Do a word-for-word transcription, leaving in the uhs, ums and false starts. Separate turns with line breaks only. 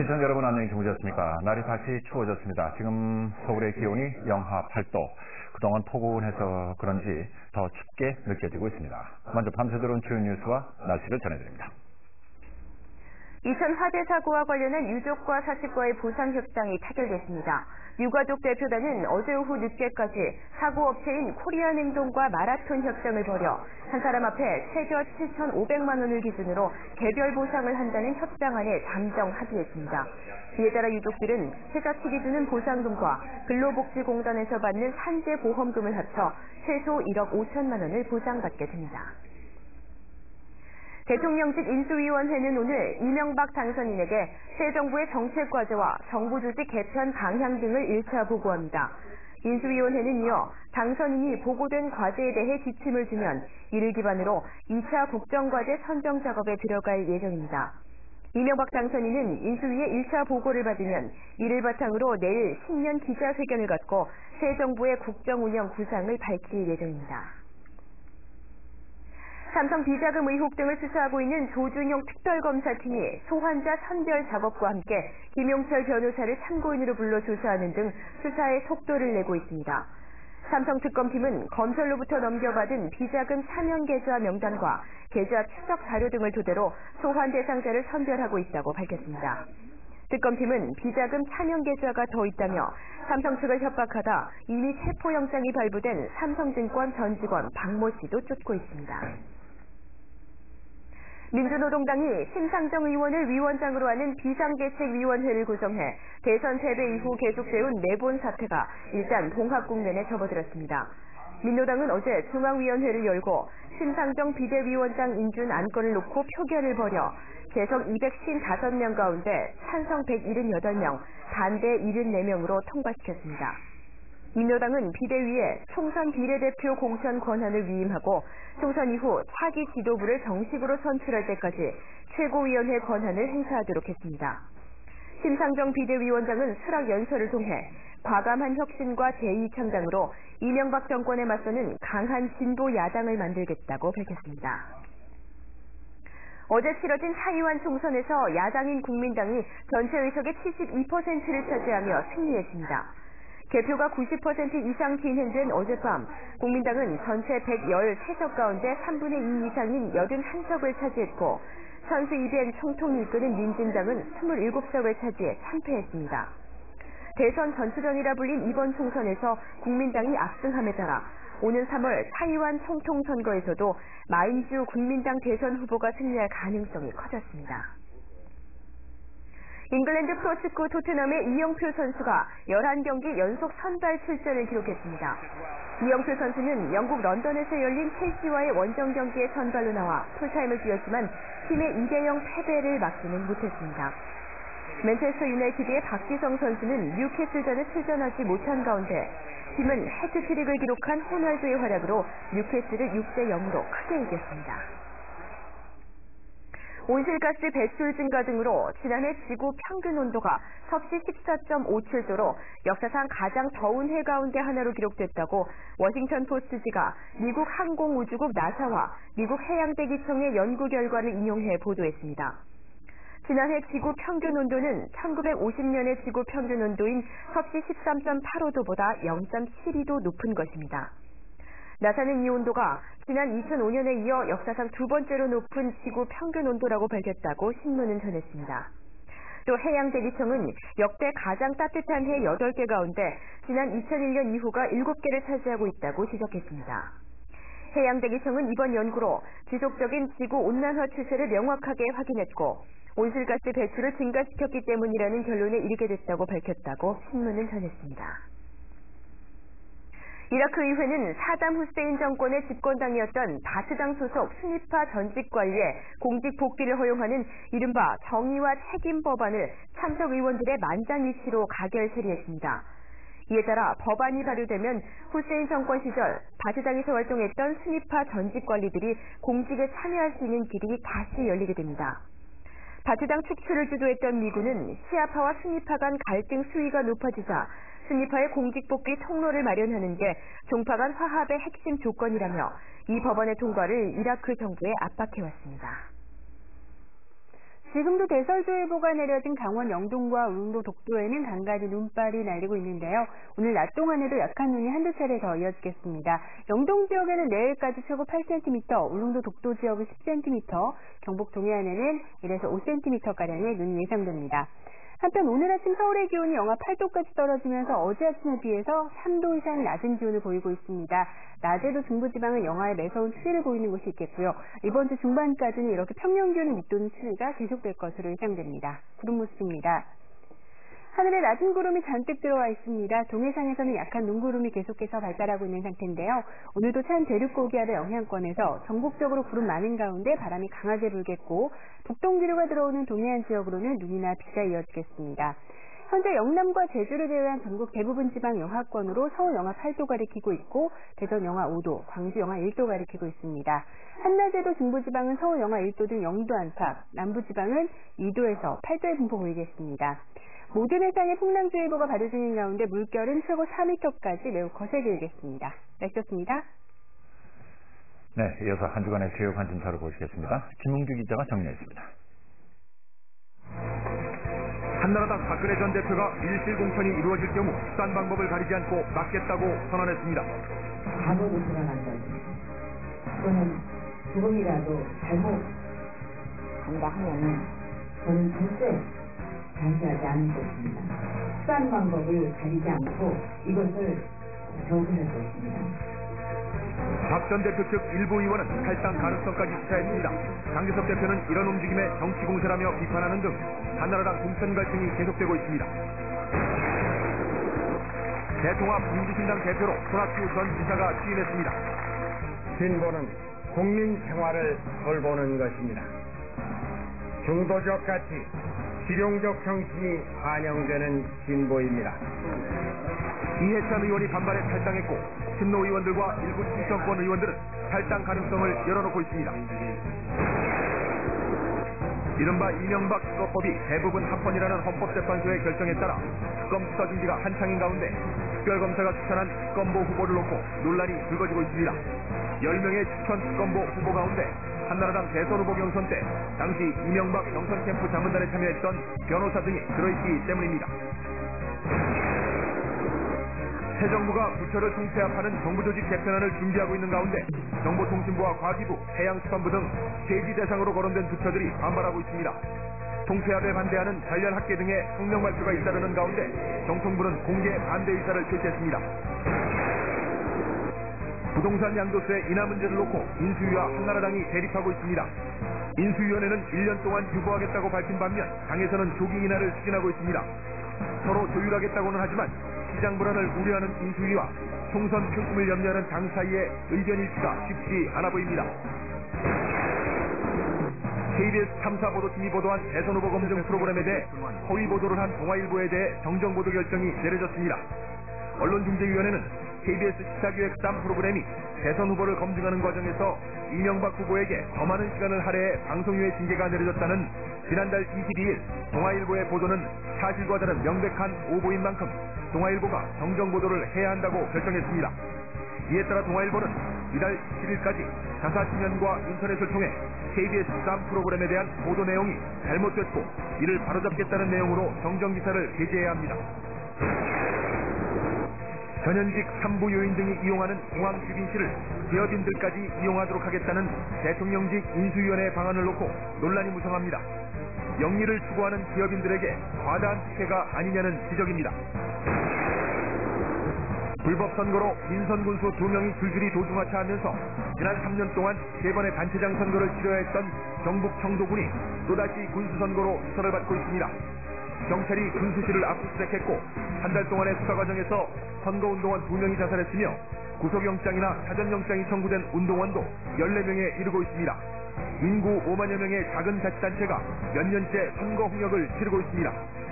시청자 여러분 안녕히 주무셨습니까? 날이 다시 추워졌습니다. 지금 서울의 기온이 영하 팔 도. 그동안 포근해서 그런지 더 춥게 느껴지고 있습니다. 먼저 밤새 들어온 주요 뉴스와 날씨를 전해드립니다.
이천 화재 사고와 관련한 유족과 사측과의 보상 협상이 타결됐습니다. 유가족 대표단은 어제 오후 늦게까지 사고 업체인 코리아냉동과 마라톤 협상을 벌여 한 사람 앞에 최저 칠천오백만 원을 기준으로 개별 보상을 한다는 협상안에 잠정 합의했습니다. 이에 따라 유족들은 회사측 기준은 보상금과 근로복지공단에서 받는 산재보험금을 합쳐 최소 일억 오천만 원을 보상받게 됩니다. 대통령직 인수위원회는 오늘 이명박 당선인에게 새 정부의 정책 과제와 정부 조직 개편 방향 등을 일 차 보고합니다. 인수위원회는 이어 당선인이 보고된 과제에 대해 지침을 주면 이를 기반으로 이 차 국정과제 선정 작업에 들어갈 예정입니다. 이명박 당선인은 인수위의 일 차 보고를 받으면 이를 바탕으로 내일 신년 기자회견을 갖고 새 정부의 국정운영 구상을 밝힐 예정입니다. 삼성 비자금 의혹 등을 수사하고 있는 조준용 특별검사팀이 소환자 선별 작업과 함께 김용철 변호사를 참고인으로 불러 조사하는 등 수사에 속도를 내고 있습니다. 삼성 특검팀은 검찰로부터 넘겨받은 비자금 사면 계좌 명단과 계좌 추적 자료 등을 토대로 소환 대상자를 선별하고 있다고 밝혔습니다. 특검팀은 비자금 사면 계좌가 더 있다며 삼성 측을 협박하다 이미 체포영장이 발부된 삼성증권 전 직원 박모 씨도 쫓고 있습니다. 민주노동당이 심상정 의원을 위원장으로 하는 비상대책위원회를 구성해 대선 패배 이후 계속돼온 내본 사태가 일단 봉합국면에 접어들었습니다. 민노당은 어제 중앙위원회를 열고 심상정 비대위원장 인준 안건을 놓고 표결을 벌여 개석 이백오십오 명 가운데 찬성 백칠십팔 명, 반대 칠십사 명으로 통과시켰습니다. 민노당은 비대위에 총선 비례대표 공천 권한을 위임하고 총선 이후 차기 지도부를 정식으로 선출할 때까지 최고위원회 권한을 행사하도록 했습니다. 심상정 비대위원장은 수락 연설을 통해 과감한 혁신과 제이 창당으로 이명박 정권에 맞서는 강한 진보 야당을 만들겠다고 밝혔습니다. 어제 치러진 차이완 총선에서 야당인 국민당이 전체 의석의 칠십이 퍼센트를 차지하며 승리했습니다. 개표가 구십 퍼센트 이상 진행된 어젯밤 국민당은 전체 백십삼 석 가운데 삼분의 이 이상인 팔십일 석을 차지했고 선수 이변 총통이 이끄는 민진당은 이십칠 석을 차지해 참패했습니다. 대선 전투전이라 불린 이번 총선에서 국민당이 압승함에 따라 오는 삼월 차이완 총통 선거에서도 마인주 국민당 대선 후보가 승리할 가능성이 커졌습니다. 잉글랜드 프로축구 토트넘의 이영표 선수가 열한 경기 연속 선발 출전을 기록했습니다. 이영표 선수는 영국 런던에서 열린 첼시와의 원정 경기에 선발로 나와 풀타임을 뛰었지만 팀의 이 대 영 패배를 막지는 못했습니다. 맨체스터 유나이티드의 박지성 선수는 뉴캐슬전에 출전하지 못한 가운데 팀은 해트트릭을 기록한 호날두의 활약으로 뉴캐슬을 육 대 영으로 크게 이겼습니다. 온실가스 배출 증가 등으로 지난해 지구 평균 온도가 섭씨 십사 점 오칠 도로 역사상 가장 더운 해 가운데 하나로 기록됐다고 워싱턴 포스트지가 미국 항공우주국 나사와 미국 해양대기청의 연구 결과를 인용해 보도했습니다. 지난해 지구 평균 온도는 천구백오십 년의 지구 평균 온도인 섭씨 십삼 점 팔오 도보다 영 점 칠이 도 높은 것입니다. 나사는 이 온도가 지난 이천오 년에 이어 역사상 두 번째로 높은 지구 평균 온도라고 밝혔다고 신문은 전했습니다. 또 해양대기청은 역대 가장 따뜻한 해 여덟 개 가운데 지난 이천일 년 이후가 일곱 개를 차지하고 있다고 지적했습니다. 해양대기청은 이번 연구로 지속적인 지구온난화 추세를 명확하게 확인했고 온실가스 배출을 증가시켰기 때문이라는 결론에 이르게 됐다고 밝혔다고 신문은 전했습니다. 이라크 의회는 사담 후세인 정권의 집권당이었던 바스당 소속 스니파 전직 관리의 공직 복귀를 허용하는 이른바 정의와 책임 법안을 참석 의원들의 만장일치로 가결 처리했습니다. 이에 따라 법안이 발효되면 후세인 정권 시절 바스당에서 활동했던 스니파 전직 관리들이 공직에 참여할 수 있는 길이 다시 열리게 됩니다. 바스당 축출을 주도했던 미군은 시아파와 스니파 간 갈등 수위가 높아지자 스니파의 공직 복귀 통로를 마련하는 게 종파 간 화합의 핵심 조건이라며 이 법안의 통과를 이라크 정부에 압박해왔습니다.
지금도 대설주의보가 내려진 강원 영동과 울릉도 독도에는 간간히 눈발이 날리고 있는데요. 오늘 낮 동안에도 약한 눈이 한두 차례 더 이어지겠습니다. 영동 지역에는 내일까지 최고 팔 센티미터, 울릉도 독도 지역은 십 센티미터, 경북 동해안에는 일에서 오 센티미터가량의 눈이 예상됩니다. 한편 오늘 아침 서울의 기온이 영하 팔 도까지 떨어지면서 어제 아침에 비해서 삼 도 이상 낮은 기온을 보이고 있습니다. 낮에도 중부지방은 영하의 매서운 추위를 보이는 곳이 있겠고요. 이번 주 중반까지는 이렇게 평년 기온을 밑도는 추위가 계속될 것으로 예상됩니다. 구름 모습입니다. 하늘에 낮은 구름이 잔뜩 들어와 있습니다. 동해상에서는 약한 눈구름이 계속해서 발달하고 있는 상태인데요. 오늘도 찬 대륙 고기압의 영향권에서 전국적으로 구름 많은 가운데 바람이 강하게 불겠고 북동기류가 들어오는 동해안 지역으로는 눈이나 비가 이어지겠습니다. 현재 영남과 제주를 제외한 전국 대부분 지방 영하권으로 서울 영하 팔 도 가리키고 있고 대전 영하 오 도, 광주 영하 일 도 가리키고 있습니다. 한낮에도 중부지방은 서울 영하 일 도 등 영도 안팎, 남부지방은 이 도에서 팔 도의 분포 보이겠습니다. 모든 해상에 풍랑주의보가 발효 중인 가운데 물결은 최고 사 미터까지 매우 거세게 일겠습니다. 날씨였습니다.
네, 이어서 한 주간의 주요 관심사를 보시겠습니다. 김웅주 기자가 정리했습니다.
한나라당 박근혜 전 대표가 밀실 공천이 이루어질 경우 수단 방법을 가리지 않고 막겠다고 선언했습니다.
감옥을 들어간 거지. 또는 조금이라도 잘못한다 하면은 저는 절대 감시하지 않을 것입니다. 수단 방법을 가리지 않고 이것을 저지할 것입니다.
박 전 대표 측 일부 의원은 탈당 가능성까지 시사했습니다. 장기석 대표는 이런 움직임에 정치 공세라며 비판하는 등 한나라당 공천 갈등이 계속되고 있습니다. 대통합 민주신당 대표로 손학규 전 지사가 취임했습니다.
진보는 국민 생활을 돌보는 것입니다. 중도적 가치, 실용적 정신이 반영되는 진보입니다.
이해찬 의원이 반발해 탈당했고 친노 의원들과 일부 친정권 의원들은 탈당 가능성을 열어놓고 있습니다. 이른바 이명박 특검법이 대부분 합헌이라는 헌법재판소의 결정에 따라 특검 수사 준비가 한창인 가운데 특별검사가 추천한 특검보 후보를 놓고 논란이 불거지고 있습니다. 열 명의 추천 특검보 후보 가운데 한나라당 대선 후보 경선 때 당시 이명박 경선 캠프 자문단에 참여했던 변호사 등이 들어있기 때문입니다. 새 정부가 부처를 통폐합하는 정부조직 개편안을 준비하고 있는 가운데 정보통신부와 과기부, 해양수산부 등 폐지 대상으로 거론된 부처들이 반발하고 있습니다. 통폐합에 반대하는 관련 학계 등의 성명 발표가 잇따르는 가운데 정통부는 공개 반대 의사를 표시했습니다. 부동산 양도세 인하 문제를 놓고 인수위와 한나라당이 대립하고 있습니다. 인수위원회는 일 년 동안 유보하겠다고 밝힌 반면 당에서는 조기 인하를 추진하고 있습니다. 서로 조율하겠다고는 하지만 시장 불안을 우려하는 인수위와 총선 표심을 염려하는 당 사이의 의견 일치가 쉽지 않아 보입니다. 케이비에스 탐사보도팀이 보도한 대선 후보 검증 프로그램에 대해 허위 보도를 한 동아일보에 대해 정정보도 결정이 내려졌습니다. 언론중재위원회는 케이비에스 시사기획 삼 프로그램이 대선 후보를 검증하는 과정에서 이명박 후보에게 더 많은 시간을 할애해 방송유예 징계가 내려졌다는 지난달 이십이일 동아일보의 보도는 사실과 다른 명백한 오보인 만큼 동아일보가 정정보도를 해야 한다고 결정했습니다. 이에 따라 동아일보는 이달 십칠일까지 자사진연과 인터넷을 통해 케이비에스 삼 프로그램에 대한 보도 내용이 잘못됐고 이를 바로잡겠다는 내용으로 정정기사를 게재해야 합니다. 전현직 산부 요인 등이 이용하는 공항 휴빈실을 기업인들까지 이용하도록 하겠다는 대통령직 인수위원회 방안을 놓고 논란이 무성합니다. 영리를 추구하는 기업인들에게 과다한 특혜가 아니냐는 지적입니다. 불법 선거로 인선 군수 두 명이 줄줄이 도중하차하면서 지난 삼 년 동안 세 번의 단체장 선거를 치러야 했던 경북 청도군이 또다시 군수 선거로 수사를 받고 있습니다. 경찰이 군수실을 압수수색했고 한 달 동안의 수사 과정에서 선거운동원 두 명이 자살했으며 구속영장이나 사전영장이 청구된 운동원도 열네 명에 이르고 있습니다. 인구 오만여 명의 작은 자치단체가 몇 년째 선거 홍역을 치르고 있습니다.